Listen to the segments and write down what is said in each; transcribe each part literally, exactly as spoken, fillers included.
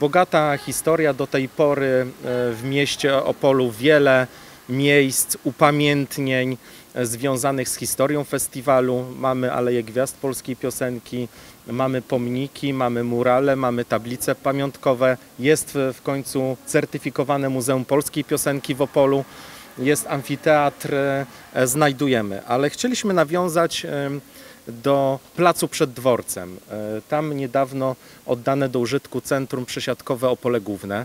Bogata historia do tej pory w mieście Opolu, wiele miejsc, upamiętnień związanych z historią festiwalu. Mamy Aleję Gwiazd Polskiej Piosenki, mamy pomniki, mamy murale, mamy tablice pamiątkowe. Jest w końcu certyfikowane Muzeum Polskiej Piosenki w Opolu, jest amfiteatr, znajdujemy, ale chcieliśmy nawiązać do placu przed dworcem. Tam niedawno oddane do użytku centrum przesiadkowe Opole Główne.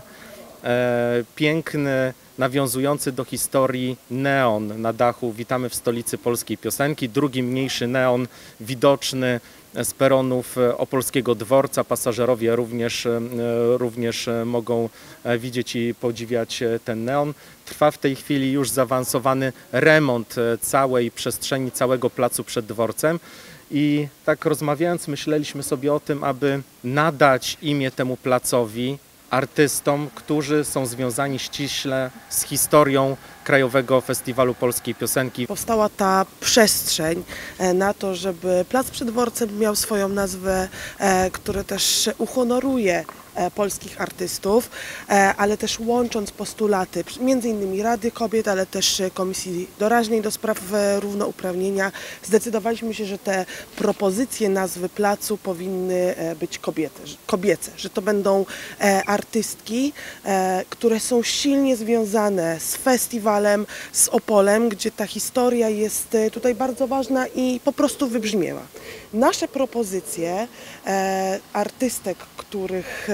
Piękny, nawiązujący do historii neon na dachu Witamy w stolicy polskiej piosenki. Drugi mniejszy neon widoczny z peronów opolskiego dworca. Pasażerowie również, również mogą widzieć i podziwiać ten neon. Trwa w tej chwili już zaawansowany remont całej przestrzeni, całego placu przed dworcem. I tak rozmawiając, myśleliśmy sobie o tym, aby nadać imię temu placowi artystom, którzy są związani ściśle z historią Krajowego Festiwalu Polskiej Piosenki. Powstała ta przestrzeń na to, żeby plac przed dworcem miał swoją nazwę, która też uhonoruje polskich artystów, ale też łącząc postulaty między innymi Rady Kobiet, ale też Komisji Doraźnej do spraw równouprawnienia, zdecydowaliśmy się, że te propozycje nazwy placu powinny być kobiety, kobiece, że to będą artystki, które są silnie związane z festiwalem, z Opolem, gdzie ta historia jest tutaj bardzo ważna i po prostu wybrzmiewa. Nasze propozycje artystek, których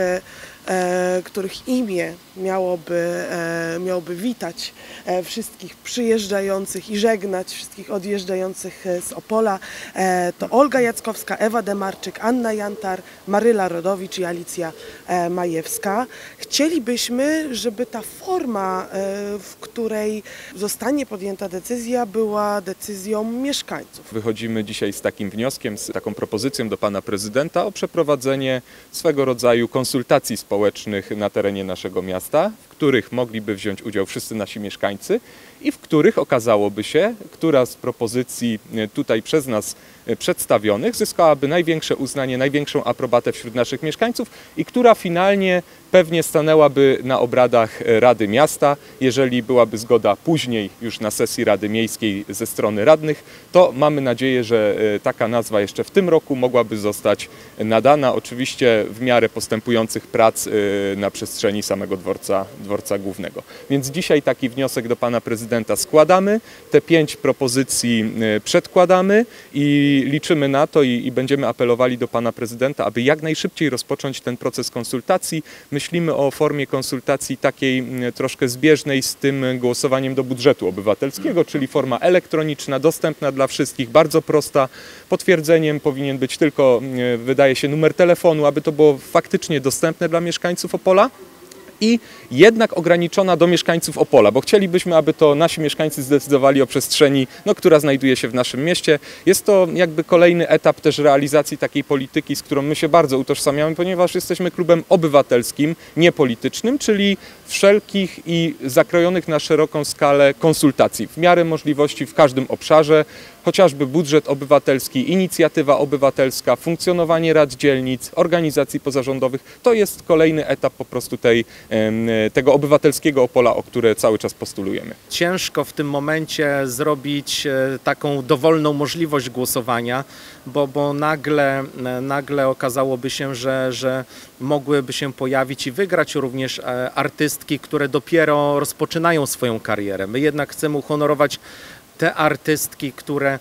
których imię miałoby, miałoby witać wszystkich przyjeżdżających i żegnać wszystkich odjeżdżających z Opola, to Olga Jackowska, Ewa Demarczyk, Anna Jantar, Maryla Rodowicz i Alicja Majewska. Chcielibyśmy, żeby ta forma, w której zostanie podjęta decyzja, była decyzją mieszkańców. Wychodzimy dzisiaj z takim wnioskiem, z taką propozycją do pana prezydenta o przeprowadzenie swego rodzaju konsultacji społecznych społecznych na terenie naszego miasta, w których mogliby wziąć udział wszyscy nasi mieszkańcy i w których okazałoby się, która z propozycji tutaj przez nas przedstawionych zyskałaby największe uznanie, największą aprobatę wśród naszych mieszkańców i która finalnie pewnie stanęłaby na obradach Rady Miasta. Jeżeli byłaby zgoda później już na sesji Rady Miejskiej ze strony radnych, to mamy nadzieję, że taka nazwa jeszcze w tym roku mogłaby zostać nadana, oczywiście w miarę postępujących prac na przestrzeni samego dworca, dworca głównego. Więc dzisiaj taki wniosek do pana prezydenta składamy, te pięć propozycji przedkładamy i liczymy na to i, i będziemy apelowali do pana prezydenta, aby jak najszybciej rozpocząć ten proces konsultacji. Myślimy o formie konsultacji takiej troszkę zbieżnej z tym głosowaniem do budżetu obywatelskiego, czyli forma elektroniczna, dostępna dla wszystkich, bardzo prosta. Potwierdzeniem powinien być tylko, wydaje się, numer telefonu, aby to było faktycznie dostępne dla mieszkańców Opola. I jednak ograniczona do mieszkańców Opola, bo chcielibyśmy, aby to nasi mieszkańcy zdecydowali o przestrzeni, no, która znajduje się w naszym mieście. Jest to jakby kolejny etap też realizacji takiej polityki, z którą my się bardzo utożsamiamy, ponieważ jesteśmy klubem obywatelskim, niepolitycznym, czyli wszelkich i zakrojonych na szeroką skalę konsultacji, w miarę możliwości w każdym obszarze, chociażby budżet obywatelski, inicjatywa obywatelska, funkcjonowanie rad dzielnic, organizacji pozarządowych. To jest kolejny etap po prostu tej, tego obywatelskiego Opola, o które cały czas postulujemy. Ciężko w tym momencie zrobić taką dowolną możliwość głosowania, bo, bo nagle, nagle okazałoby się, że, że mogłyby się pojawić i wygrać również artystki, które dopiero rozpoczynają swoją karierę. My jednak chcemy uhonorować te artystki, które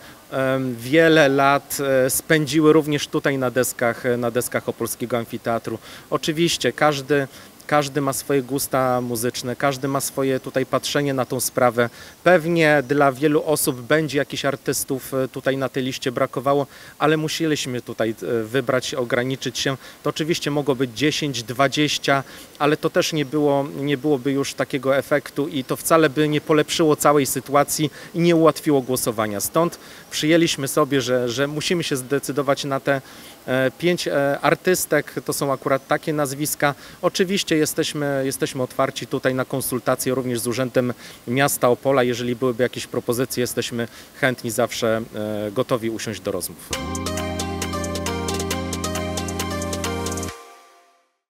wiele lat spędziły również tutaj na deskach, na deskach Opolskiego Amfiteatru. Oczywiście każdy Każdy ma swoje gusta muzyczne, każdy ma swoje tutaj patrzenie na tą sprawę. Pewnie dla wielu osób będzie jakichś artystów tutaj na tej liście brakowało, ale musieliśmy tutaj wybrać, ograniczyć się. To oczywiście mogło być dziesięć, dwadzieścia, ale to też nie było, nie byłoby już takiego efektu i to wcale by nie polepszyło całej sytuacji i nie ułatwiło głosowania. Stąd przyjęliśmy sobie, że, że musimy się zdecydować na te pięć artystek, to są akurat takie nazwiska. Oczywiście jesteśmy, jesteśmy otwarci tutaj na konsultacje również z Urzędem Miasta Opola. Jeżeli byłyby jakieś propozycje, jesteśmy chętni, zawsze gotowi usiąść do rozmów.